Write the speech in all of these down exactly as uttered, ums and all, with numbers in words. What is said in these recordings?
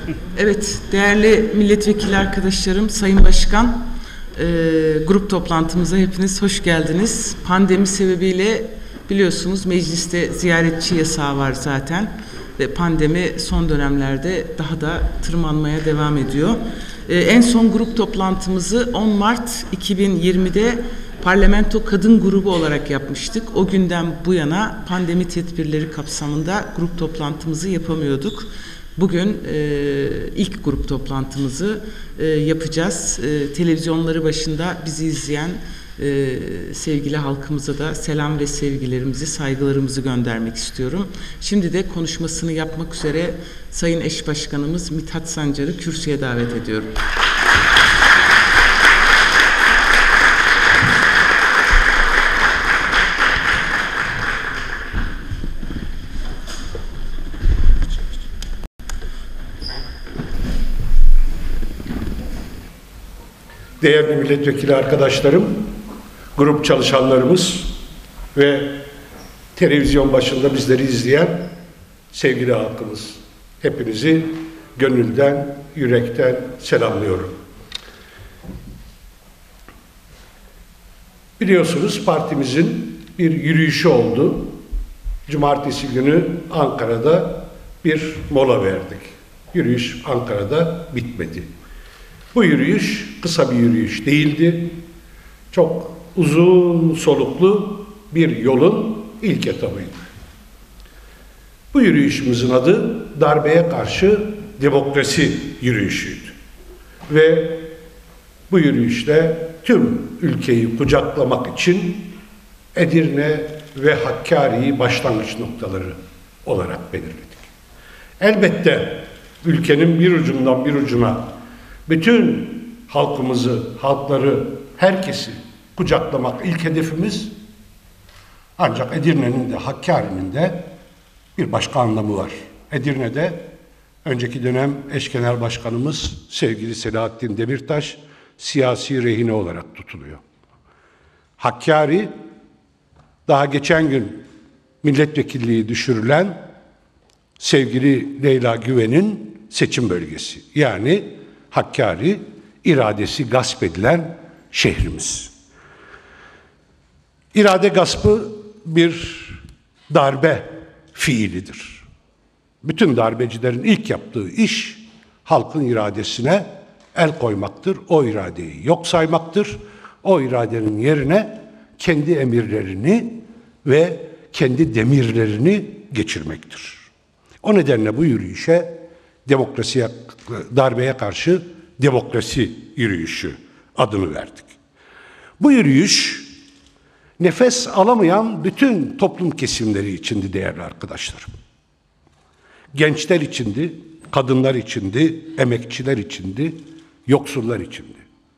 Evet, değerli milletvekili arkadaşlarım, Sayın Başkan, e, grup toplantımıza hepiniz hoş geldiniz. Pandemi sebebiyle biliyorsunuz mecliste ziyaretçi yasağı var zaten ve pandemi son dönemlerde daha da tırmanmaya devam ediyor. E, en son grup toplantımızı on Mart iki bin yirmide Parlamento Kadın Grubu olarak yapmıştık. O günden bu yana pandemi tedbirleri kapsamında grup toplantımızı yapamıyorduk. Bugün e, ilk grup toplantımızı e, yapacağız. E, televizyonları başında bizi izleyen e, sevgili halkımıza da selam ve sevgilerimizi, saygılarımızı göndermek istiyorum. Şimdi de konuşmasını yapmak üzere Sayın Eş Başkanımız Mithat Sancar'ı kürsüye davet ediyorum. Değerli milletvekili arkadaşlarım, grup çalışanlarımız ve televizyon başında bizleri izleyen sevgili halkımız, hepinizi gönülden, yürekten selamlıyorum. Biliyorsunuz partimizin bir yürüyüşü oldu. Cumartesi günü Ankara'da bir mola verdik. Yürüyüş Ankara'da bitmedi. Bu yürüyüş kısa bir yürüyüş değildi. Çok uzun soluklu bir yolun ilk etabıydı. Bu yürüyüşümüzün adı darbeye karşı demokrasi yürüyüşüydü. Ve bu yürüyüşte tüm ülkeyi kucaklamak için Edirne ve Hakkari'yi başlangıç noktaları olarak belirledik. Elbette ülkenin bir ucundan bir ucuna bütün halkımızı, halkları, herkesi kucaklamak ilk hedefimiz. Ancak Edirne'nin de Hakkari'nin de bir başka anlamı var. Edirne'de önceki dönem eş genel başkanımız sevgili Selahattin Demirtaş siyasi rehine olarak tutuluyor. Hakkari daha geçen gün milletvekilliği düşürülen sevgili Leyla Güven'in seçim bölgesi. Yani Hakkari, iradesi gasp edilen şehrimiz. İrade gaspı bir darbe fiilidir. Bütün darbecilerin ilk yaptığı iş, halkın iradesine el koymaktır, o iradeyi yok saymaktır. O iradenin yerine kendi emirlerini ve kendi demirlerini geçirmektir. O nedenle bu yürüyüşe demokrasiye, darbeye karşı demokrasi yürüyüşü adını verdik. Bu yürüyüş nefes alamayan bütün toplum kesimleri içindi değerli arkadaşlarım. Gençler içindi, kadınlar içindi, emekçiler içindi, yoksullar içindi.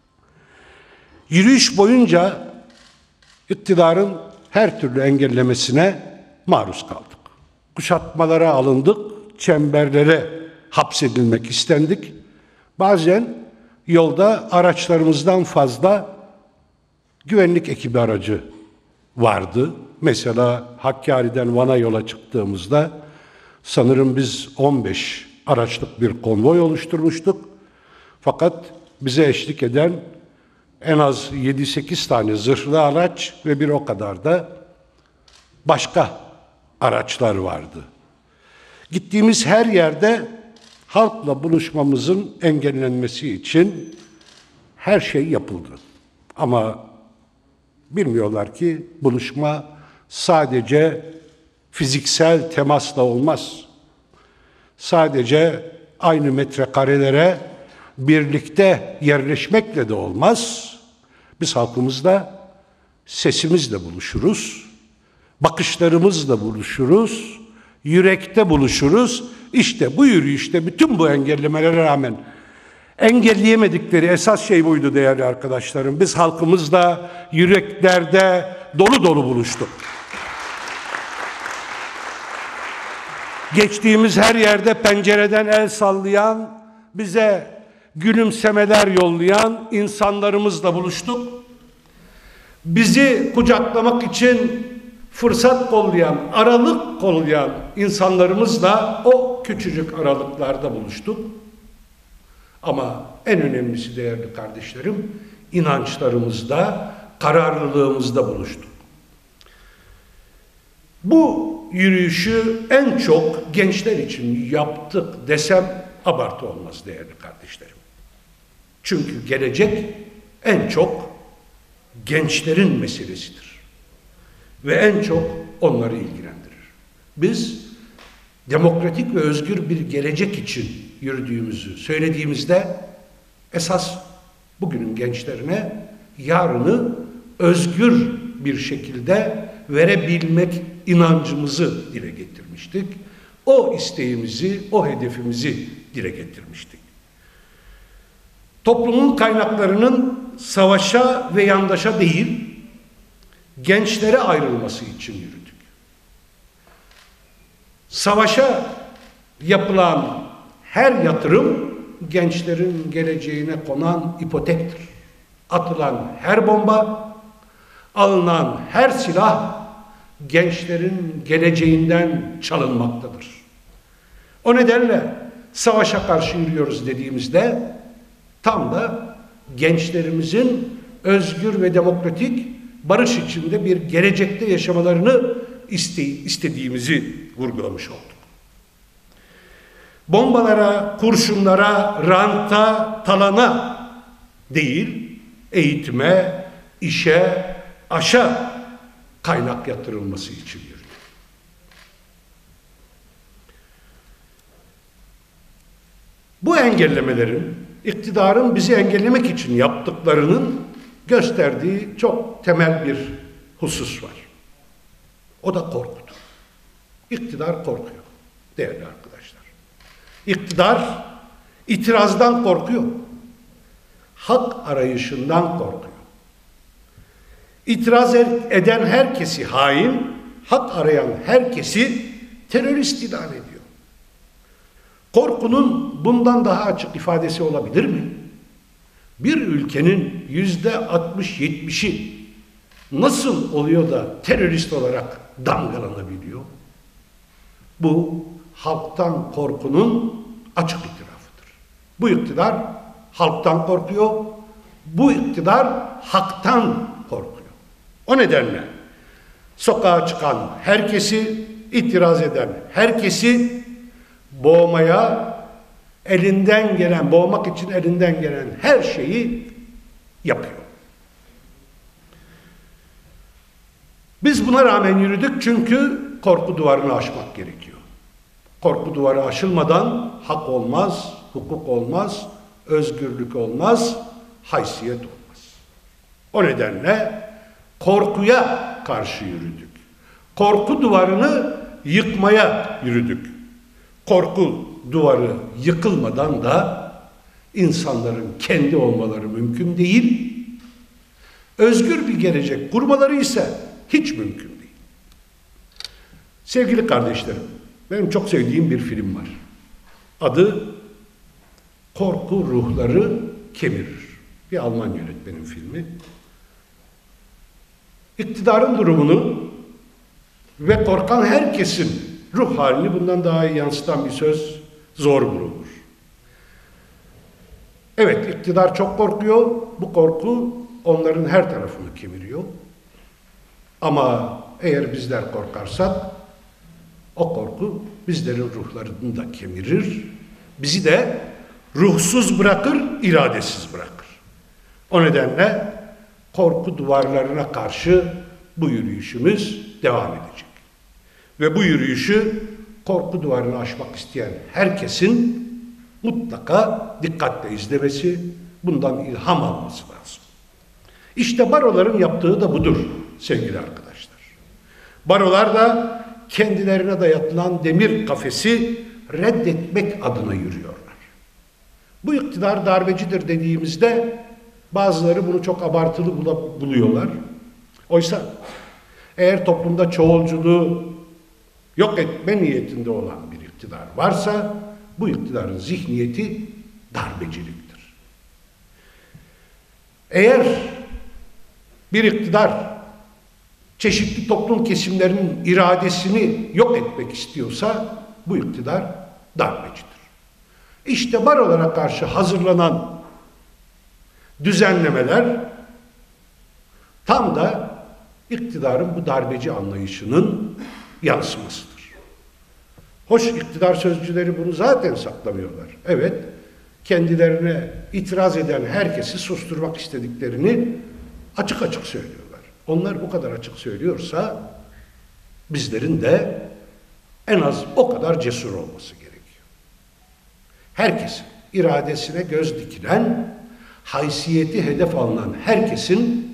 Yürüyüş boyunca iktidarın her türlü engellemesine maruz kaldık. Kuşatmalara alındık, çemberlere hapsedilmek istendik. Bazen yolda araçlarımızdan fazla güvenlik ekibi aracı vardı. Mesela Hakkari'den Van'a yola çıktığımızda sanırım biz on beş araçlık bir konvoy oluşturmuştuk. Fakat bize eşlik eden en az yedi sekiz tane zırhlı araç ve bir o kadar da başka araçlar vardı. Gittiğimiz her yerde halkla buluşmamızın engellenmesi için her şey yapıldı. Ama bilmiyorlar ki buluşma sadece fiziksel temasla olmaz. Sadece aynı metrekarelere birlikte yerleşmekle de olmaz. Biz halkımızla sesimizle buluşuruz, bakışlarımızla buluşuruz, yürekte buluşuruz. İşte bu yürüyüşte bütün bu engellemelere rağmen engelleyemedikleri esas şey buydu değerli arkadaşlarım. Biz halkımızla yüreklerde dolu dolu buluştuk. Geçtiğimiz her yerde pencereden el sallayan, bize gülümsemeler yollayan insanlarımızla buluştuk. Bizi kucaklamak için fırsat kollayan, aralık kollayan insanlarımızla o küçücük aralıklarda buluştuk. Ama en önemlisi değerli kardeşlerim, inançlarımızda, kararlılığımızda buluştuk. Bu yürüyüşü en çok gençler için yaptık desem abartı olmaz değerli kardeşlerim. Çünkü gelecek en çok gençlerin meselesidir. Ve en çok onları ilgilendirir. Biz demokratik ve özgür bir gelecek için yürüdüğümüzü söylediğimizde esas bugünün gençlerine yarını özgür bir şekilde verebilmek inancımızı dile getirmiştik. O isteğimizi, o hedefimizi dile getirmiştik. Toplumun kaynaklarının savaşa ve yandaşa değil, gençlere ayrılması için yürüdük. Savaşa yapılan her yatırım gençlerin geleceğine konan ipotektir. Atılan her bomba, alınan her silah gençlerin geleceğinden çalınmaktadır. O nedenle savaşa karşı yürüyoruz dediğimizde tam da gençlerimizin özgür ve demokratik barış içinde bir gelecekte yaşamalarını iste istediğimizi vurgulamış olduk. Bombalara, kurşunlara, ranta, talana değil, eğitime, işe, aşa kaynak yatırılması için yürüdük. Bu engellemelerin, iktidarın bizi engellemek için yaptıklarının gösterdiği çok temel bir husus var. O da korkudur. İktidar korkuyor değerli arkadaşlar. İktidar itirazdan korkuyor. Hak arayışından korkuyor. İtiraz eden herkesi hain, hak arayan herkesi terörist ilan ediyor. Korkunun bundan daha açık ifadesi olabilir mi? Bir ülkenin yüzde altmış yetmişi nasıl oluyor da terörist olarak damgalanabiliyor? Bu halktan korkunun açık itirafıdır. Bu iktidar halktan korkuyor, bu iktidar haktan korkuyor. O nedenle sokağa çıkan herkesi, itiraz eden herkesi boğmaya, elinden gelen, boğmak için elinden gelen her şeyi yapıyor. Biz buna rağmen yürüdük çünkü korku duvarını aşmak gerekiyor. Korku duvarı aşılmadan hak olmaz, hukuk olmaz, özgürlük olmaz, haysiyet olmaz. O nedenle korkuya karşı yürüdük. Korku duvarını yıkmaya yürüdük. Korku duvarı yıkılmadan da insanların kendi olmaları mümkün değil. Özgür bir gelecek kurmaları ise hiç mümkün değil. Sevgili kardeşlerim, benim çok sevdiğim bir film var. Adı Korku Ruhları Kemirir. Bir Alman yönetmenin filmi. İktidarın durumunu ve korkan herkesin ruh halini bundan daha iyi yansıtan bir söz zor bulunur. Evet, iktidar çok korkuyor. Bu korku onların her tarafını kemiriyor. Ama eğer bizler korkarsak o korku bizlerin ruhlarını da kemirir. Bizi de ruhsuz bırakır, iradesiz bırakır. O nedenle korku duvarlarına karşı bu yürüyüşümüz devam edecek. Ve bu yürüyüşü korku duvarını aşmak isteyen herkesin mutlaka dikkatle izlemesi, bundan ilham alması lazım. İşte baroların yaptığı da budur sevgili arkadaşlar. Barolar da kendilerine dayatılan demir kafesi reddetmek adına yürüyorlar. Bu iktidar darbecidir dediğimizde bazıları bunu çok abartılı buluyorlar. Oysa eğer toplumda çoğulculuğu yok etme niyetinde olan bir iktidar varsa bu iktidarın zihniyeti darbeciliktir. Eğer bir iktidar çeşitli toplum kesimlerinin iradesini yok etmek istiyorsa bu iktidar darbecidir. İşte barolara karşı hazırlanan düzenlemeler tam da iktidarın bu darbeci anlayışının yansımasıdır. Hoş, iktidar sözcüleri bunu zaten saklamıyorlar. Evet, kendilerine itiraz eden herkesi susturmak istediklerini açık açık söylüyorlar. Onlar bu kadar açık söylüyorsa bizlerin de en az o kadar cesur olması gerekiyor. Herkesin iradesine göz dikilen, haysiyeti hedef alınan herkesin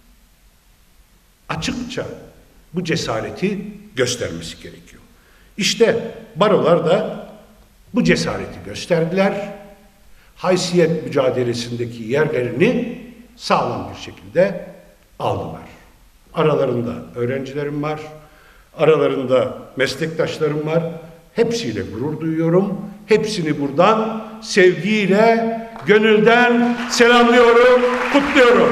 açıkça bu cesareti göstermesi gerekiyor. İşte barolar da bu cesareti gösterdiler. Haysiyet mücadelesindeki yerlerini sağlam bir şekilde aldılar. Aralarında öğrencilerim var, aralarında meslektaşlarım var. Hepsiyle gurur duyuyorum. Hepsini buradan sevgiyle, gönülden selamlıyorum, kutluyorum.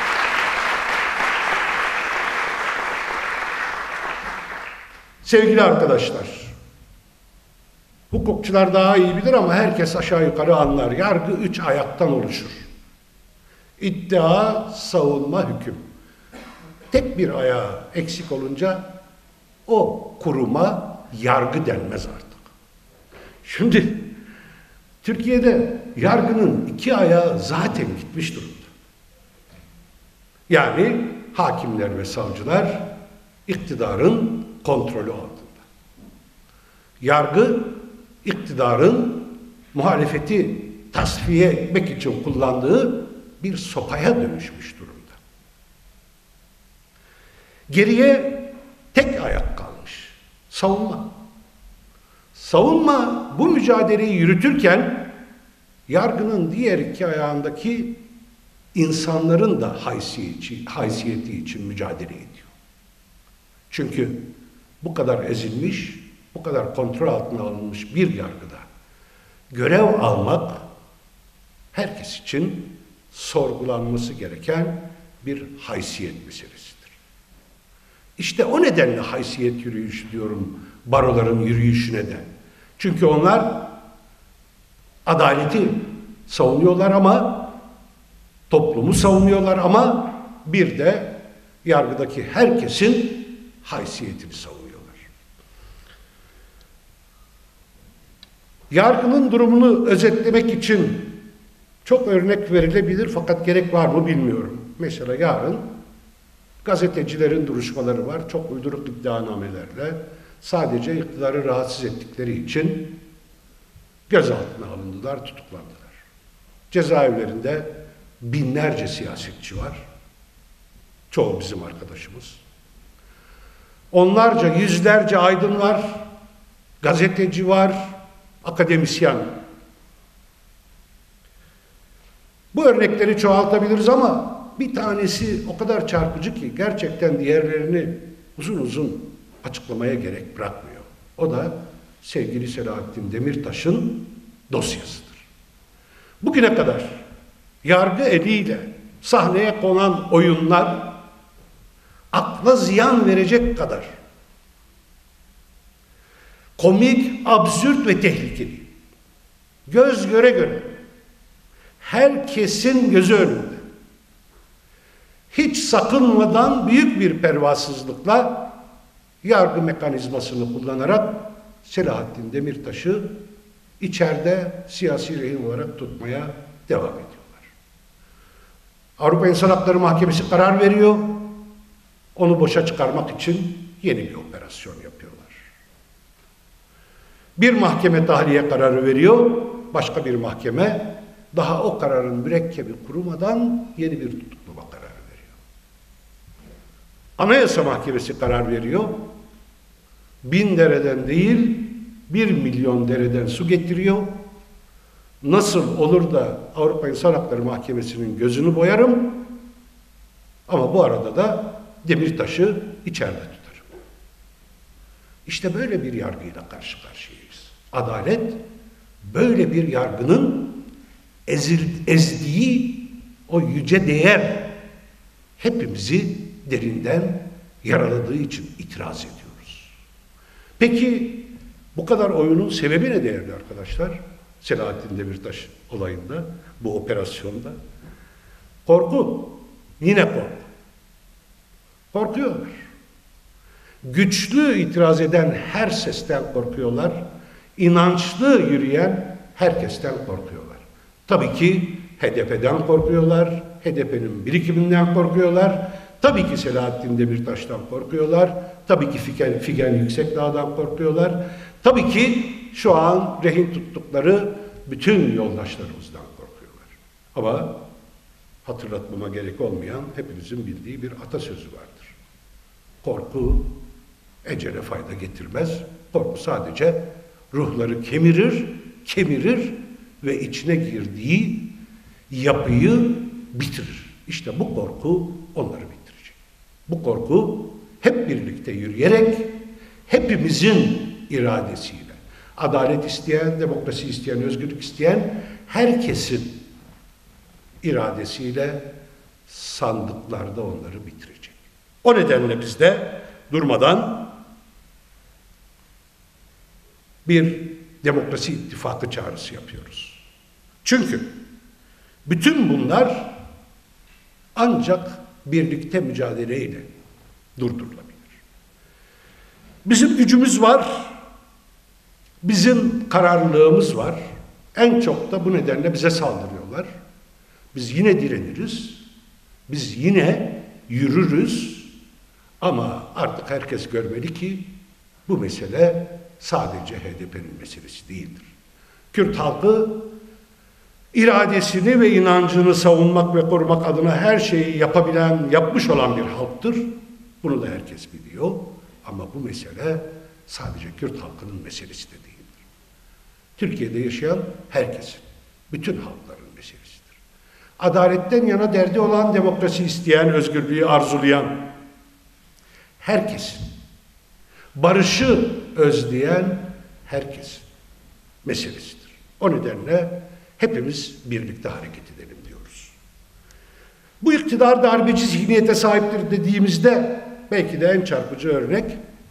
Sevgili arkadaşlar, hukukçular daha iyi bilir ama herkes aşağı yukarı anlar. Yargı üç ayaktan oluşur. İddia, savunma, hüküm. Tek bir ayağı eksik olunca o kuruma yargı denmez artık. Şimdi Türkiye'de yargının iki ayağı zaten gitmiş durumda. Yani hakimler ve savcılar iktidarın kontrolü altında. Yargı iktidarın muhalefeti tasfiye etmek için kullandığı bir sopaya dönüşmüş durumda. Geriye tek ayak kalmış. Savunma. Savunma bu mücadeleyi yürütürken yargının diğer iki ayağındaki insanların da haysiyeti, haysiyeti için mücadele ediyor. Çünkü bu kadar ezilmiş, bu kadar kontrol altına alınmış bir yargıda görev almak herkes için sorgulanması gereken bir haysiyet meselesidir. İşte o nedenle haysiyet yürüyüşü diyorum baroların yürüyüşüne de. Çünkü onlar adaleti savunuyorlar ama toplumu savunuyorlar ama bir de yargıdaki herkesin haysiyetini savunuyorlar. Yargının durumunu özetlemek için çok örnek verilebilir fakat gerek var mı bilmiyorum. Mesela yarın gazetecilerin duruşmaları var. Çok uyduruk iddianamelerle sadece iktidarı rahatsız ettikleri için gözaltına alındılar, tutuklandılar. Cezaevlerinde binlerce siyasetçi var. Çoğu bizim arkadaşımız. Onlarca, yüzlerce aydın var, gazeteci var, akademisyen. Bu örnekleri çoğaltabiliriz ama bir tanesi o kadar çarpıcı ki gerçekten diğerlerini uzun uzun açıklamaya gerek bırakmıyor. O da sevgili Selahattin Demirtaş'ın dosyasıdır. Bugüne kadar yargı eliyle sahneye konan oyunlar akla ziyan verecek kadar komik, absürt ve tehlikeli. Göz göre göre herkesin gözü önünde hiç sakınmadan büyük bir pervasızlıkla yargı mekanizmasını kullanarak Selahattin Demirtaş'ı içeride siyasi rehin olarak tutmaya devam ediyorlar. Avrupa İnsan Hakları Mahkemesi karar veriyor. Onu boşa çıkarmak için yeni bir operasyon yapıyorlar. Bir mahkeme tahliye kararı veriyor. Başka bir mahkeme daha o kararın mürekkebi kurumadan yeni bir tutuklama kararı veriyor. Anayasa Mahkemesi karar veriyor. Bin dereden değil, bir milyon dereden su getiriyor. Nasıl olur da Avrupa İnsan Hakları Mahkemesi'nin gözünü boyarım ama bu arada da Demirtaş'ı içeride tutarım. İşte böyle bir yargıyla karşı karşıyayız. Adalet, böyle bir yargının ezil, ezdiği o yüce değer hepimizi derinden yaraladığı için itiraz ediyoruz. Peki bu kadar oyunun sebebi ne değerli arkadaşlar? Selahattin Demirtaş olayında, bu operasyonda. Korku, yine korku. Korkuyorlar. Güçlü itiraz eden her sesten korkuyorlar. İnançlı yürüyen herkesten korkuyorlar. Tabii ki H D P'den korkuyorlar, H D P'nin birikiminden korkuyorlar, tabii ki Selahattin Demirtaş'tan korkuyorlar, tabii ki Figen, Figen Yüksekdağ'dan korkuyorlar, tabii ki şu an rehin tuttukları bütün yoldaşlarımızdan korkuyorlar. Ama hatırlatmama gerek olmayan, hepimizin bildiği bir atasözü vardır. Korku ecele fayda getirmez, korku sadece ruhları kemirir, kemirir ve içine girdiği yapıyı bitirir. İşte bu korku onları bitirecek. Bu korku hep birlikte yürüyerek, hepimizin iradesiyle, adalet isteyen, demokrasi isteyen, özgürlük isteyen herkesin iradesiyle sandıklarda onları bitirecek. O nedenle biz de durmadan bir demokrasi ittifakı çağrısı yapıyoruz. Çünkü bütün bunlar ancak birlikte mücadeleyle durdurulabilir. Bizim gücümüz var, bizim kararlılığımız var. En çok da bu nedenle bize saldırıyorlar. Biz yine direniriz, biz yine yürürüz ama artık herkes görmeli ki bu mesele sadece H D P'nin meselesi değildir. Kürt halkı iradesini ve inancını savunmak ve korumak adına her şeyi yapabilen, yapmış olan bir halktır. Bunu da herkes biliyor. Ama bu mesele sadece Kürt halkının meselesi de değildir. Türkiye'de yaşayan herkesin, bütün halkların meselesidir. Adaletten yana derdi olan, demokrasi isteyen, özgürlüğü arzulayan herkesin, barışı özleyen herkesin meselesidir. O nedenle hepimiz birlikte hareket edelim diyoruz. Bu iktidar darbeci zihniyete sahiptir dediğimizde belki de en çarpıcı örnek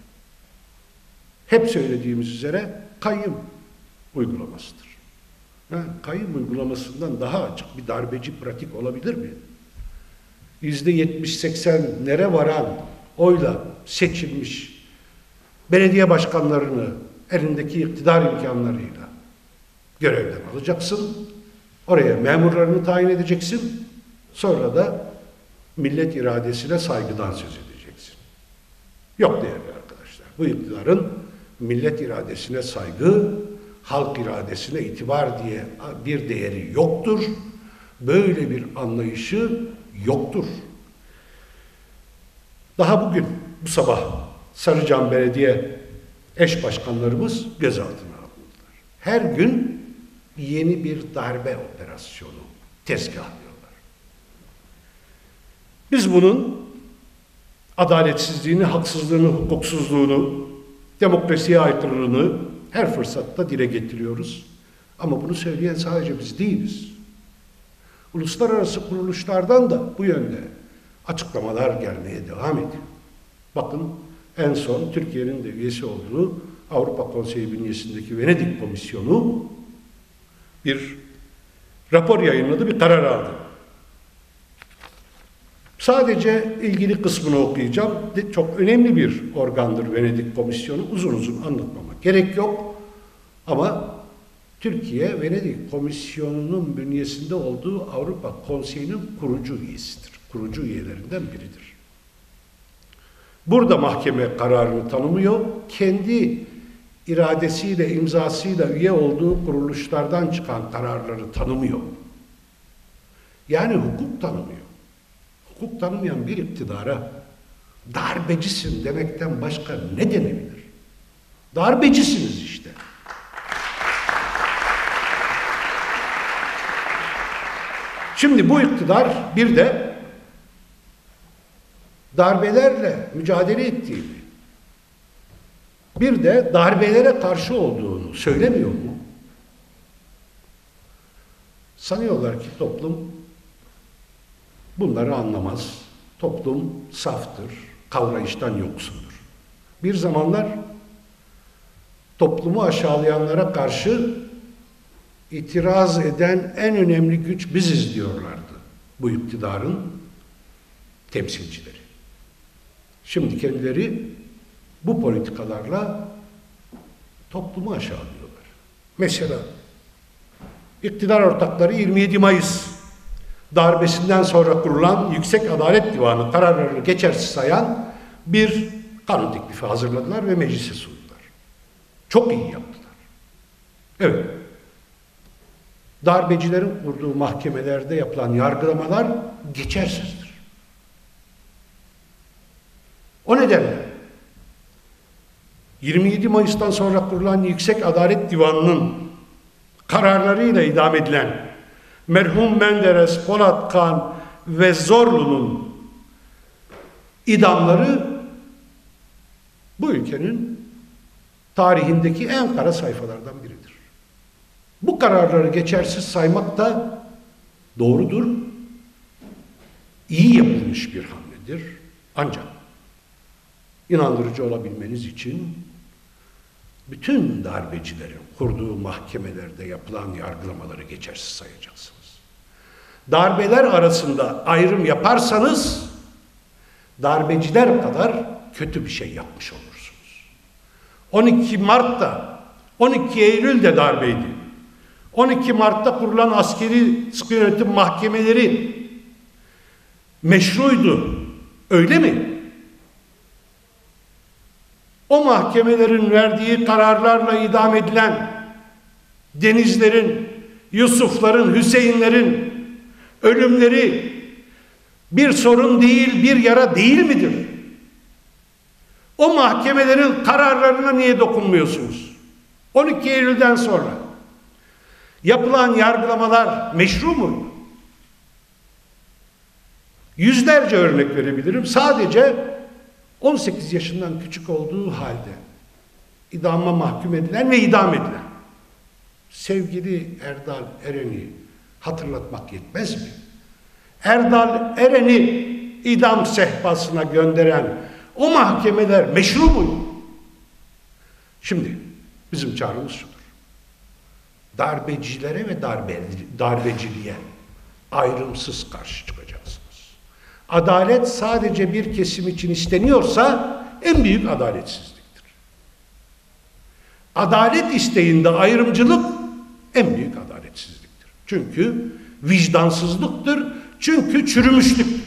hep söylediğimiz üzere kayyım uygulamasıdır. Ha, kayyım uygulamasından daha açık bir darbeci pratik olabilir mi? Yüzde yetmiş seksenlere varan oyla seçilmiş belediye başkanlarını elindeki iktidar imkanlarıyla görevden alacaksın, oraya memurlarını tayin edeceksin, sonra da millet iradesine saygıdan söz edeceksin. Yok değerli arkadaşlar, bu iktidarın millet iradesine saygı, halk iradesine itibar diye bir değeri yoktur. Böyle bir anlayışı yoktur. Daha bugün, bu sabah Sarıcan Belediye eş başkanlarımız gözaltına alındılar. Her gün yeni bir darbe operasyonu tezgahlıyorlar. Biz bunun adaletsizliğini, haksızlığını, hukuksuzluğunu, demokrasiye aykırılığını her fırsatta dile getiriyoruz. Ama bunu söyleyen sadece biz değiliz. Uluslararası kuruluşlardan da bu yönde açıklamalar gelmeye devam ediyor. Bakın en son Türkiye'nin de üyesi olduğu Avrupa Konseyi bünyesindeki Venedik Komisyonu bir rapor yayınladı, bir karar aldı. Sadece ilgili kısmını okuyacağım. Çok önemli bir organdır Venedik Komisyonu. Uzun uzun anlatmama gerek yok. Ama Türkiye, Venedik Komisyonu'nun bünyesinde olduğu Avrupa Konseyi'nin kurucu üyesidir. Kurucu üyelerinden biridir. Burada mahkeme kararını tanımıyor. Kendi iradesiyle, imzasıyla üye olduğu kuruluşlardan çıkan kararları tanımıyor. Yani hukuk tanımıyor. Hukuk tanımayan bir iktidara darbecisin demekten başka ne denebilir? Darbecisiniz işte. Şimdi bu iktidar bir de darbelerle mücadele ettiğini, bir de darbelere karşı olduğunu söylemiyor mu? Sanıyorlar ki toplum bunları anlamaz. Toplum saftır, kavrayıştan yoksundur. Bir zamanlar toplumu aşağılayanlara karşı itiraz eden en önemli güç biziz diyorlardı bu iktidarın temsilcileri. Şimdi kendileri bu politikalarla toplumu aşağılıyorlar. Mesela iktidar ortakları yirmi yedi Mayıs darbesinden sonra kurulan Yüksek Adalet Divanı kararlarını geçersiz sayan bir kanun teklifi hazırladılar ve meclise sundular. Çok iyi yaptılar. Evet. Darbecilerin kurduğu mahkemelerde yapılan yargılamalar geçersizdir. O nedenle yirmi yedi Mayıs'tan sonra kurulan Yüksek Adalet Divanı'nın kararlarıyla idam edilen merhum Menderes, Polat Kan ve Zorlu'nun idamları bu ülkenin tarihindeki en kara sayfalardan biridir. Bu kararları geçersiz saymak da doğrudur, iyi yapılmış bir hamledir. Ancak inandırıcı olabilmeniz için bütün darbecilerin kurduğu mahkemelerde yapılan yargılamaları geçersiz sayacaksınız. Darbeler arasında ayrım yaparsanız darbeciler kadar kötü bir şey yapmış olursunuz. on iki Mart'ta, on iki Eylül'de darbeydi. on iki Mart'ta kurulan askeri sıkı yönetim mahkemeleri meşruydu. Öyle mi? O mahkemelerin verdiği kararlarla idam edilen Denizlerin, Yusufların, Hüseyinlerin ölümleri bir sorun değil, bir yara değil midir? O mahkemelerin kararlarına niye dokunmuyorsunuz? on iki Eylül'den sonra yapılan yargılamalar meşru mu? Yüzlerce örnek verebilirim. Sadece on sekiz yaşından küçük olduğu halde idama mahkum edilen ve idam edilen sevgili Erdal Eren'i hatırlatmak yetmez mi? Erdal Eren'i idam sehpasına gönderen o mahkemeler meşru muydu? Şimdi bizim çağrımız şudur. Darbecilere ve darbe, darbeciliğe ayrımsız karşı çıkacaksınız. Adalet sadece bir kesim için isteniyorsa en büyük adaletsizliktir. Adalet isteğinde ayrımcılık en büyük adaletsizliktir. Çünkü vicdansızlıktır, çünkü çürümüşlüktür.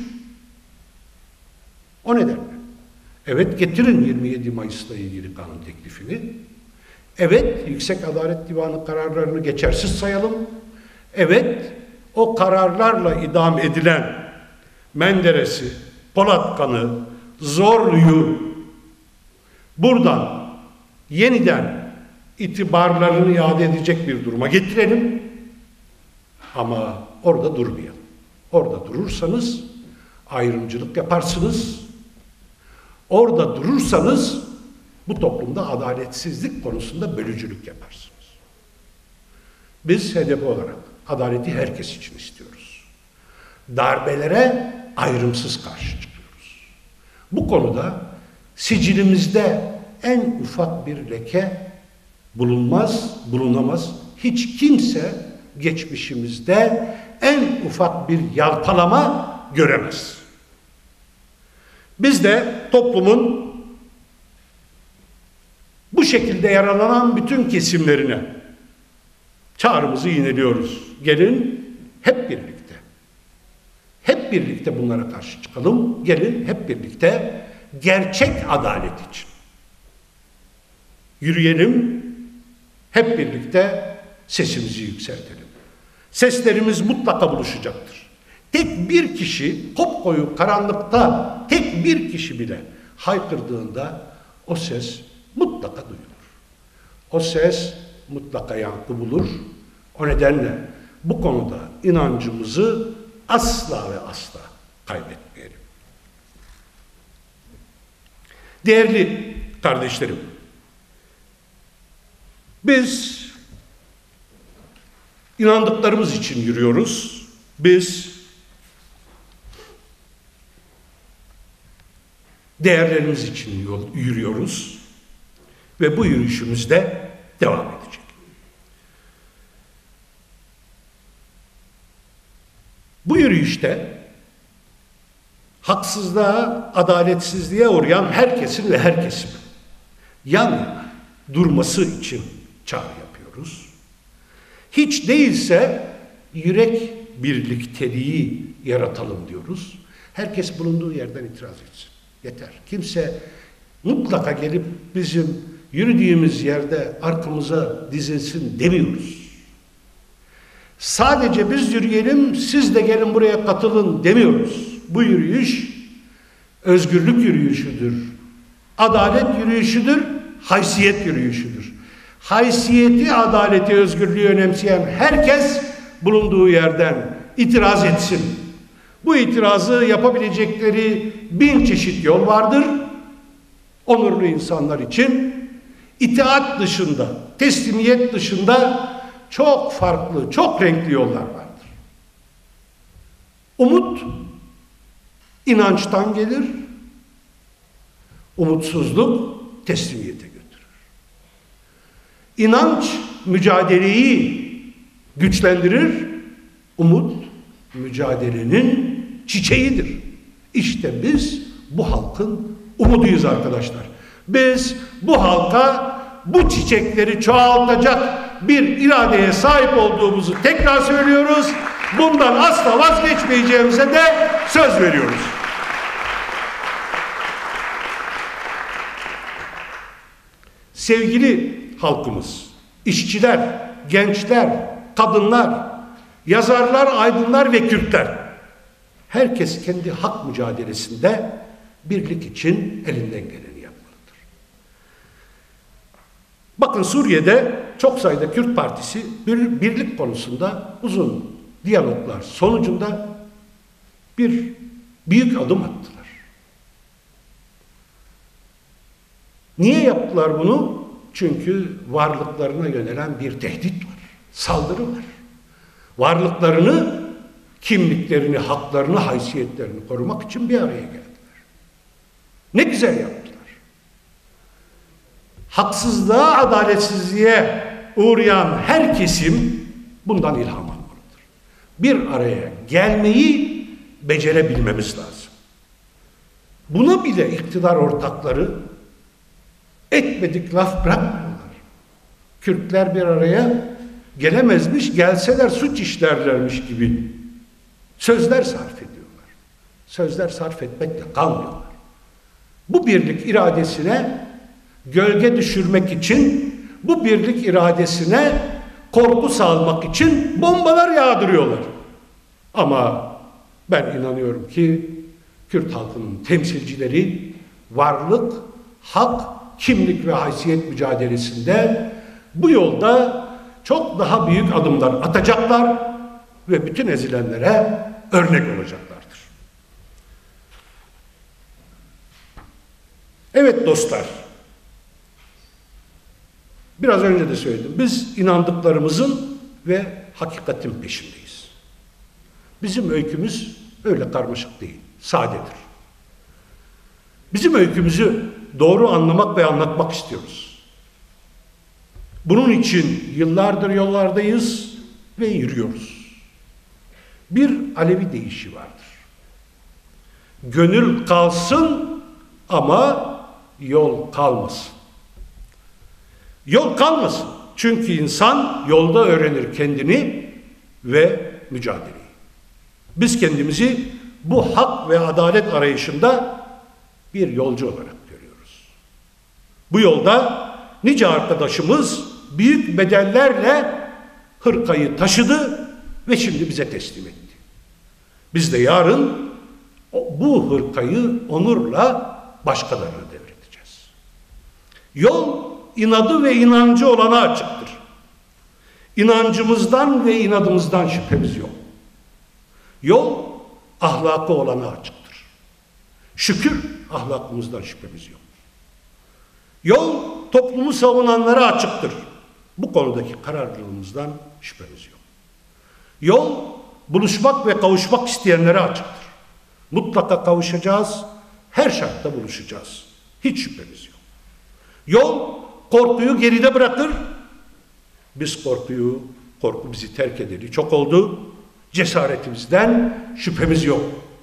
O nedenle evet getirin yirmi yedi Mayıs'la ilgili kanun teklifini. Evet Yüksek Adalet Divanı kararlarını geçersiz sayalım. Evet o kararlarla idam edilen Menderes'i, Polat Kan'ı, Zorlu'yu buradan yeniden itibarlarını iade edecek bir duruma getirelim. Ama orada durmayalım. Orada durursanız ayrımcılık yaparsınız. Orada durursanız bu toplumda adaletsizlik konusunda bölücülük yaparsınız. Biz H D P olarak adaleti herkes için istiyoruz. Darbelere ayrımsız karşı çıkıyoruz. Bu konuda sicilimizde en ufak bir leke bulunmaz, bulunamaz. Hiç kimse geçmişimizde en ufak bir yalpalama göremez. Biz de toplumun bu şekilde yaralanan bütün kesimlerine çağrımızı yineliyoruz. Gelin hep birlikte, hep birlikte bunlara karşı çıkalım. Gelin hep birlikte gerçek adalet için yürüyelim, hep birlikte sesimizi yükseltelim. Seslerimiz mutlaka buluşacaktır. Tek bir kişi kopkoyu karanlıkta tek bir kişi bile haykırdığında o ses mutlaka duyulur. O ses mutlaka yankı bulur. O nedenle bu konuda inancımızı asla ve asla kaybetmeyelim. Değerli kardeşlerim, biz inandıklarımız için yürüyoruz. Biz değerlerimiz için yol, yürüyoruz ve bu yürüyüşümüz de devam edecek. Bu yürüyüşte haksızlığa, adaletsizliğe uğrayan herkesin ve her kesimin yan yana durması için çağrı yapıyoruz. Hiç değilse yürek birlikteliği yaratalım diyoruz. Herkes bulunduğu yerden itiraz etsin. Yeter. Kimse mutlaka gelip bizim yürüdüğümüz yerde arkamıza dizilsin demiyoruz. Sadece biz yürüyelim, siz de gelin buraya katılın demiyoruz. Bu yürüyüş özgürlük yürüyüşüdür. Adalet yürüyüşüdür, haysiyet yürüyüşüdür. Haysiyeti, adaleti, özgürlüğü önemseyen herkes bulunduğu yerden itiraz etsin. Bu itirazı yapabilecekleri bin çeşit yol vardır. Onurlu insanlar için itaat dışında, teslimiyet dışında çok farklı, çok renkli yollar vardır. Umut inançtan gelir, umutsuzluk teslimiyete götürür. İnanç mücadeleyi güçlendirir, umut mücadelenin çiçeğidir. İşte biz bu halkın umuduyuz arkadaşlar. Biz bu halka bu çiçekleri çoğaltacak bir iradeye sahip olduğumuzu tekrar söylüyoruz. Bundan asla vazgeçmeyeceğimize de söz veriyoruz. Sevgili halkımız, işçiler, gençler, kadınlar, yazarlar, aydınlar ve Kürtler, herkes kendi hak mücadelesinde birlik için elinden geleni yapmalıdır. Bakın Suriye'de çok sayıda Kürt Partisi bir, birlik konusunda uzun diyaloglar sonucunda bir büyük adım attılar. Niye yaptılar bunu? Çünkü varlıklarına yönelen bir tehdit var, saldırı var. Varlıklarını, kimliklerini, haklarını, haysiyetlerini korumak için bir araya geldiler. Ne güzel yaptılar. Haksızlığa, adaletsizliğe uğrayan her kesim bundan ilham almalıdır. Bir araya gelmeyi becerebilmemiz lazım. Buna bile iktidar ortakları etmedik laf bırakmıyorlar. Kürtler bir araya gelemezmiş, gelseler suç işlerlermiş gibi sözler sarf ediyorlar. Sözler sarf etmekle kalmıyorlar. Bu birlik iradesine gölge düşürmek için, bu birlik iradesine korku salmak için bombalar yağdırıyorlar. Ama ben inanıyorum ki Kürt halkının temsilcileri varlık, hak, kimlik ve haysiyet mücadelesinde bu yolda çok daha büyük adımlar atacaklar ve bütün ezilenlere örnek olacaklardır. Evet dostlar, biraz önce de söyledim, biz inandıklarımızın ve hakikatin peşindeyiz. Bizim öykümüz öyle karmaşık değil, sadedir. Bizim öykümüzü doğru anlamak ve anlatmak istiyoruz. Bunun için yıllardır yollardayız ve yürüyoruz. Bir Alevi deyişi vardır. Gönül kalsın ama yol kalmasın. Yol kalmasın. Çünkü insan yolda öğrenir kendini ve mücadeleyi. Biz kendimizi bu hak ve adalet arayışında bir yolcu olarak görüyoruz. Bu yolda nice arkadaşımız büyük bedellerle hırkayı taşıdı ve şimdi bize teslim etti. Biz de yarın bu hırkayı onurla başkalarına devredeceğiz. Yol inadı ve inancı olana açıktır. İnancımızdan ve inadımızdan şüphemiz yok. Yol ahlakı olana açıktır. Şükür ahlakımızdan şüphemiz yok. Yol toplumu savunanlara açıktır. Bu konudaki kararlılığımızdan şüphemiz yok. Yol buluşmak ve kavuşmak isteyenlere açıktır. Mutlaka kavuşacağız, her şartta buluşacağız. Hiç şüphemiz yok. Yol korkuyu geride bırakır. Biz korkuyu, korku bizi terk edeli çok oldu. Cesaretimizden şüphemiz yok.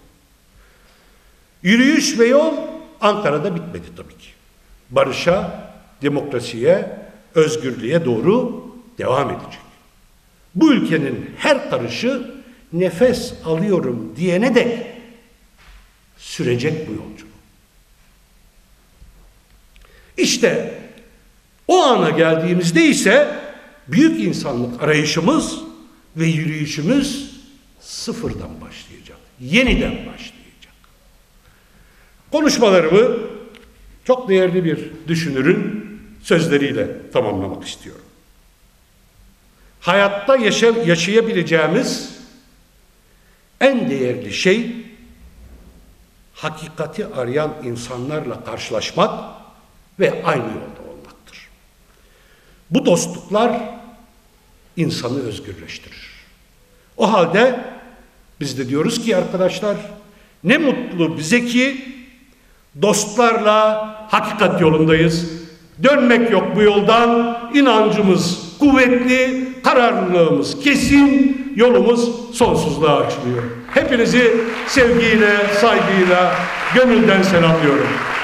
Yürüyüş ve yol Ankara'da bitmedi tabii ki. Barışa, demokrasiye, özgürlüğe doğru devam edecek. Bu ülkenin her karışı nefes alıyorum diyene dek sürecek bu yolculuk. İşte o ana geldiğimizde ise büyük insanlık arayışımız ve yürüyüşümüz sıfırdan başlayacak. Yeniden başlayacak. Konuşmalarımı çok değerli bir düşünürün sözleriyle tamamlamak istiyorum. Hayatta yaşa yaşayabileceğimiz en değerli şey hakikati arayan insanlarla karşılaşmak ve aynı yolda olmaktır. Bu dostluklar insanı özgürleştirir. O halde biz de diyoruz ki arkadaşlar, ne mutlu bize ki dostlarla hakikat yolundayız. Dönmek yok bu yoldan. İnancımız kuvvetli, kararlılığımız kesin, yolumuz sonsuzluğa açılıyor. Hepinizi sevgiyle, saygıyla, gönülden selamlıyorum.